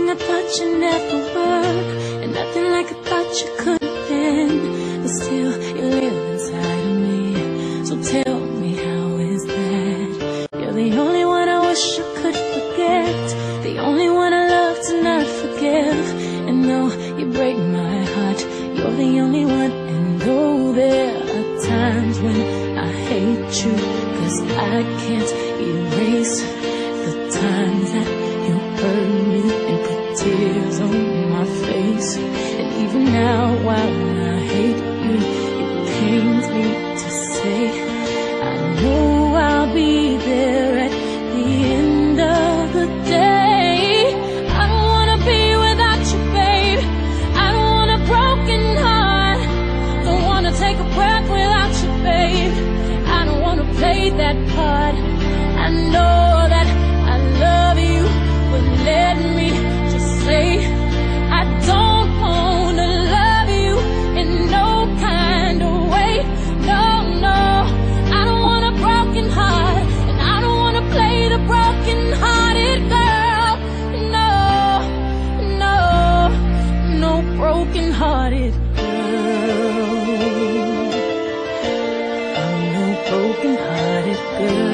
I thought you never were, and nothing like I thought you could have been. But still, you live inside of me. So tell me, how is that? You're the only one I wish I could forget, the only one I love to not forgive. And though you break my heart, you're the only one. And though there are times when I hate you, 'cause I can't erase the times that you hurt me and put tears on my face. And even now, while I hate you, it pains me to say I know I'll be there at the end of the day. I don't wanna be without you, babe. I don't want a broken heart. Don't wanna take a breath without you, babe. I don't wanna play that part. I know that I love you, but let me just say I don't wanna love you in no kind of way. No, no, I don't want a broken heart, and I don't wanna play the broken-hearted girl. No, no, no broken-hearted girl. I'm no broken-hearted girl.